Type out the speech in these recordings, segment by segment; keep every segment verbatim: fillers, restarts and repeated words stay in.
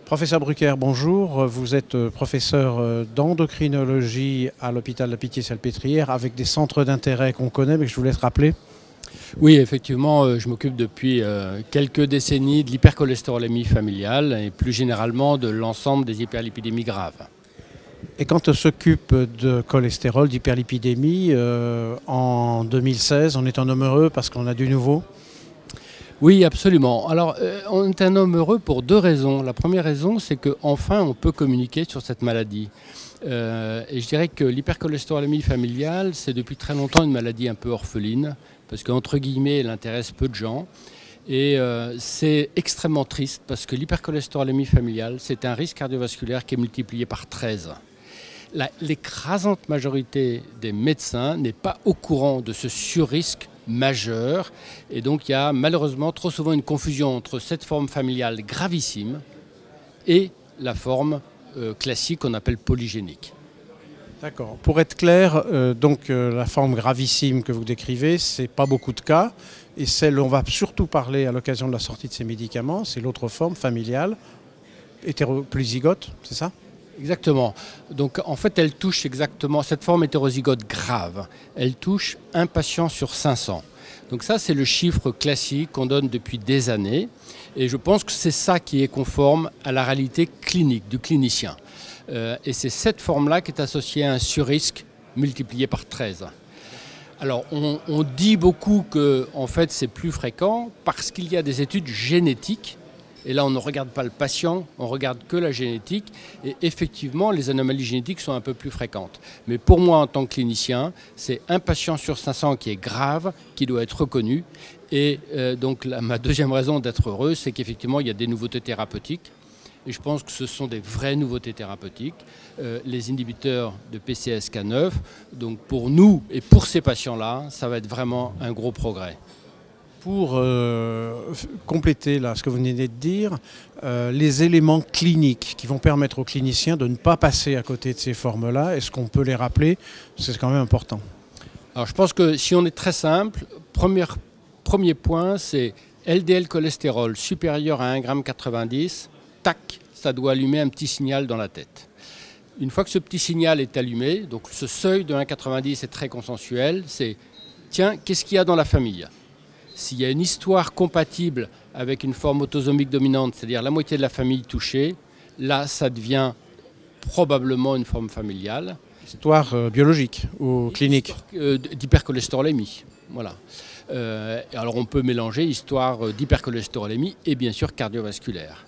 Professeur Brucker, bonjour. Vous êtes professeur d'endocrinologie à l'hôpital de la Pitié-Salpêtrière avec des centres d'intérêt qu'on connaît, mais que je vous laisse rappeler. Oui, effectivement, je m'occupe depuis quelques décennies de l'hypercholestérolémie familiale et plus généralement de l'ensemble des hyperlipidémies graves. Et quand on s'occupe de cholestérol, d'hyperlipidémie, euh, en deux mille seize, on est un homme heureux parce qu'on a du nouveau? Oui, absolument. Alors, euh, on est un homme heureux pour deux raisons. La première raison, c'est qu'enfin, on peut communiquer sur cette maladie. Euh, et je dirais que l'hypercholestérolémie familiale, c'est depuis très longtemps une maladie un peu orpheline, parce qu'entre guillemets, elle intéresse peu de gens. Et euh, c'est extrêmement triste, parce que l'hypercholestérolémie familiale, c'est un risque cardiovasculaire qui est multiplié par treize. L'écrasante majorité des médecins n'est pas au courant de ce surrisque majeur. Et donc il y a malheureusement trop souvent une confusion entre cette forme familiale gravissime et la forme euh, classique qu'on appelle polygénique. D'accord. Pour être clair, euh, donc euh, la forme gravissime que vous décrivez, c'est pas beaucoup de cas. Et celle dont on va surtout parler à l'occasion de la sortie de ces médicaments, c'est l'autre forme familiale, hétéropluzygote, c'est ça ? Exactement. Donc en fait, elle touche exactement, cette forme hétérozygote grave, elle touche un patient sur cinq cents. Donc ça, c'est le chiffre classique qu'on donne depuis des années. Et je pense que c'est ça qui est conforme à la réalité clinique du clinicien. Euh, et c'est cette forme-là qui est associée à un surrisque multiplié par treize. Alors on, on dit beaucoup que en fait, c'est plus fréquent parce qu'il y a des études génétiques. Et là, on ne regarde pas le patient, on regarde que la génétique. Et effectivement, les anomalies génétiques sont un peu plus fréquentes. Mais pour moi, en tant que clinicien, c'est un patient sur cinq cents qui est grave, qui doit être reconnu. Et euh, donc, la, ma deuxième raison d'être heureux, c'est qu'effectivement, il y a des nouveautés thérapeutiques. Et je pense que ce sont des vraies nouveautés thérapeutiques. Euh, les inhibiteurs de P C S K neuf. Donc, pour nous et pour ces patients-là, ça va être vraiment un gros progrès. Pour euh, compléter là, ce que vous venez de dire, euh, les éléments cliniques qui vont permettre aux cliniciens de ne pas passer à côté de ces formes-là, est-ce qu'on peut les rappeler? C'est quand même important. Alors je pense que si on est très simple, premier, premier point, c'est L D L cholestérol supérieur à un virgule quatre-vingt-dix, tac, ça doit allumer un petit signal dans la tête. Une fois que ce petit signal est allumé, donc ce seuil de un virgule quatre-vingt-dix est très consensuel, c'est tiens, qu'est-ce qu'il y a dans la famille ? S'il y a une histoire compatible avec une forme autosomique dominante, c'est-à-dire la moitié de la famille touchée, là, ça devient probablement une forme familiale. Histoire euh, biologique ou clinique euh, D'hypercholestérolémie, voilà. Euh, alors on peut mélanger histoire d'hypercholestérolémie et bien sûr cardiovasculaire.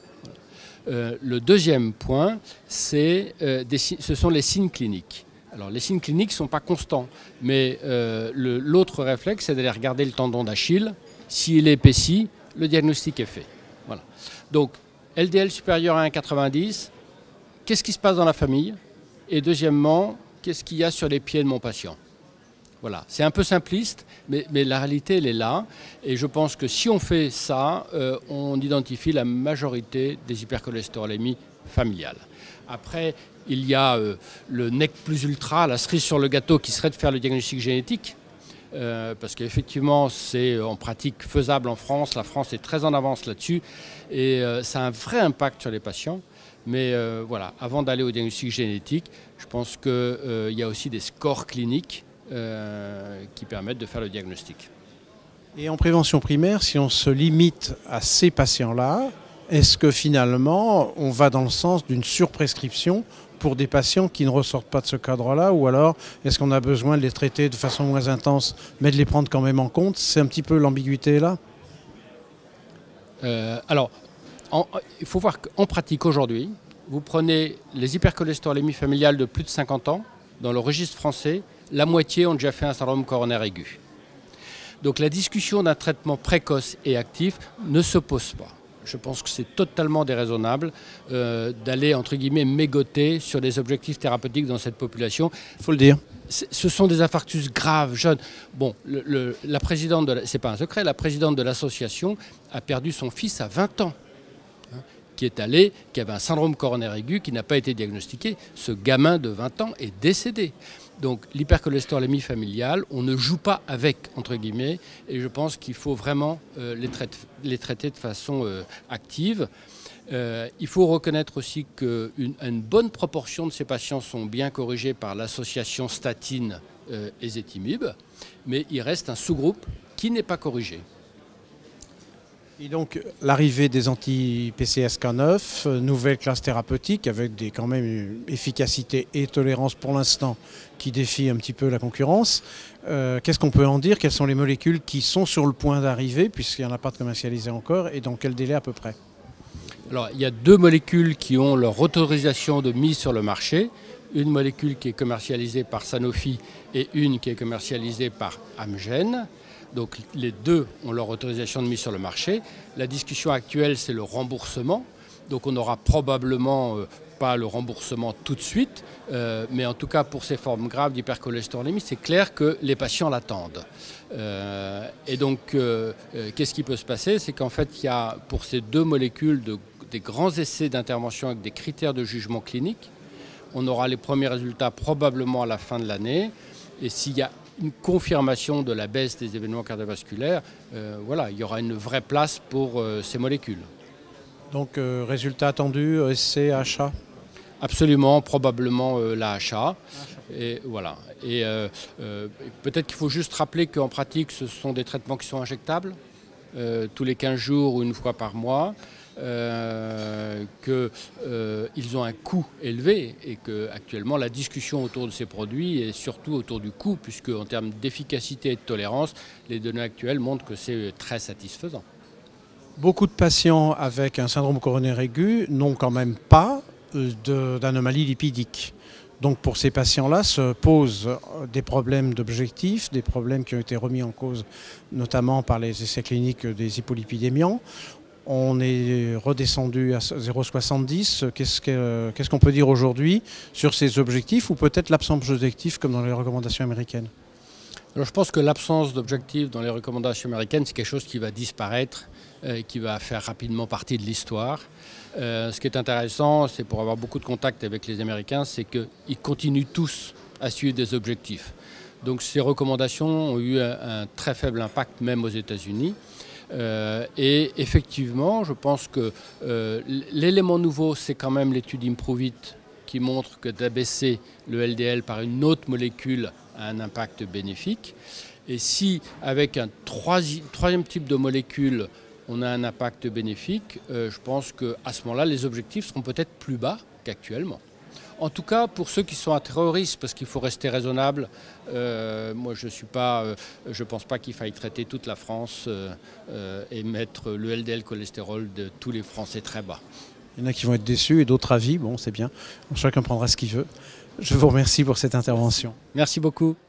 Euh, le deuxième point, c'est, euh, des, ce sont les signes cliniques. Alors les signes cliniques ne sont pas constants, mais euh, l'autre réflexe, c'est d'aller regarder le tendon d'Achille. S'il est épaissi, le diagnostic est fait. Voilà. Donc L D L supérieur à un virgule quatre-vingt-dix, qu'est-ce qui se passe dans la famille? Et deuxièmement, qu'est-ce qu'il y a sur les pieds de mon patient? Voilà, c'est un peu simpliste, mais, mais la réalité, elle est là. Et je pense que si on fait ça, euh, on identifie la majorité des hypercholestérolémies familiales. Après, il y a euh, le nec plus ultra, la cerise sur le gâteau, qui serait de faire le diagnostic génétique. Euh, parce qu'effectivement, c'est en pratique faisable en France. La France est très en avance là-dessus. Et euh, ça a un vrai impact sur les patients. Mais euh, voilà, avant d'aller au diagnostic génétique, je pense qu'il euh, y a aussi des scores cliniques euh, qui permettent de faire le diagnostic. Et en prévention primaire, si on se limite à ces patients-là, est-ce que finalement, on va dans le sens d'une surprescription pour des patients qui ne ressortent pas de ce cadre-là? Ou alors, est-ce qu'on a besoin de les traiter de façon moins intense, mais de les prendre quand même en compte? C'est un petit peu l'ambiguïté là euh, Alors, en, il faut voir qu'en pratique aujourd'hui, vous prenez les hypercholestérolémies familiales de plus de cinquante ans, dans le registre français, la moitié ont déjà fait un syndrome coronaire aigu. Donc la discussion d'un traitement précoce et actif ne se pose pas. Je pense que c'est totalement déraisonnable euh, d'aller, entre guillemets, mégoter sur des objectifs thérapeutiques dans cette population. Il faut le dire. Ce sont des infarctus graves, jeunes. Bon, le, le, la présidente, de la, c'est pas un secret, la présidente de l'association a perdu son fils à vingt ans, hein, qui est allé, qui avait un syndrome coronaire aigu, qui n'a pas été diagnostiqué. Ce gamin de vingt ans est décédé. Donc l'hypercholestérolémie familiale, on ne joue pas avec, entre guillemets, et je pense qu'il faut vraiment euh, les, traiter, les traiter de façon euh, active. Euh, il faut reconnaître aussi qu'une une bonne proportion de ces patients sont bien corrigés par l'association statine euh, ezetimibe, mais il reste un sous-groupe qui n'est pas corrigé. Et donc l'arrivée des anti-P C S K neuf, nouvelle classe thérapeutique avec des quand même une efficacité et tolérance pour l'instant qui défient un petit peu la concurrence. Euh, Qu'est-ce qu'on peut en dire? Quelles sont les molécules qui sont sur le point d'arriver, puisqu'il n'y en a pas de commercialisé encore, et dans quel délai à peu près? Alors, il y a deux molécules qui ont leur autorisation de mise sur le marché. Une molécule qui est commercialisée par Sanofi et une qui est commercialisée par Amgen. Donc les deux ont leur autorisation de mise sur le marché. La discussion actuelle, c'est le remboursement. Donc on n'aura probablement euh, pas le remboursement tout de suite, euh, mais en tout cas pour ces formes graves d'hypercholestérolémie, c'est clair que les patients l'attendent. Euh, et donc euh, euh, qu'est-ce qui peut se passer? C'est qu'en fait, il y a pour ces deux molécules de, des grands essais d'intervention avec des critères de jugement clinique. On aura les premiers résultats probablement à la fin de l'année. Et s'il y a une confirmation de la baisse des événements cardiovasculaires, euh, voilà, il y aura une vraie place pour euh, ces molécules. Donc euh, résultat attendu, essai, achat? Absolument, probablement euh, la H A. Et voilà. Et euh, euh, peut-être qu'il faut juste rappeler qu'en pratique, ce sont des traitements qui sont injectables euh, tous les quinze jours ou une fois par mois. Euh, qu'ils euh, ont un coût élevé et qu'actuellement la discussion autour de ces produits est surtout autour du coût, puisque en termes d'efficacité et de tolérance, les données actuelles montrent que c'est très satisfaisant. Beaucoup de patients avec un syndrome coronaire aigu n'ont quand même pas d'anomalie lipidique. Donc pour ces patients-là se posent des problèmes d'objectifs, des problèmes qui ont été remis en cause notamment par les essais cliniques des hypolipidémiants. On est redescendu à zéro virgule soixante-dix. Qu'est-ce que, qu'est-ce qu'on peut dire aujourd'hui sur ces objectifs ou peut-être l'absence d'objectifs comme dans les recommandations américaines? Alors je pense que l'absence d'objectifs dans les recommandations américaines, c'est quelque chose qui va disparaître et qui va faire rapidement partie de l'histoire. Euh, ce qui est intéressant, c'est pour avoir beaucoup de contacts avec les Américains, c'est qu'ils continuent tous à suivre des objectifs. Donc ces recommandations ont eu un, un très faible impact même aux États-Unis. Euh, et effectivement, je pense que euh, l'élément nouveau, c'est quand même l'étude IMPROVE-IT qui montre que d'abaisser le L D L par une autre molécule a un impact bénéfique. Et si, avec un troisi- troisième type de molécule, on a un impact bénéfique, euh, je pense qu'à ce moment-là, les objectifs seront peut-être plus bas qu'actuellement. En tout cas, pour ceux qui sont à terroristes, parce qu'il faut rester raisonnable, euh, moi je suis pas, euh, je pense pas qu'il faille traiter toute la France euh, euh, et mettre le L D L cholestérol de tous les Français très bas. Il y en a qui vont être déçus et d'autres avis, bon c'est bien, chacun prendra ce qu'il veut. Je vous remercie pour cette intervention. Merci beaucoup.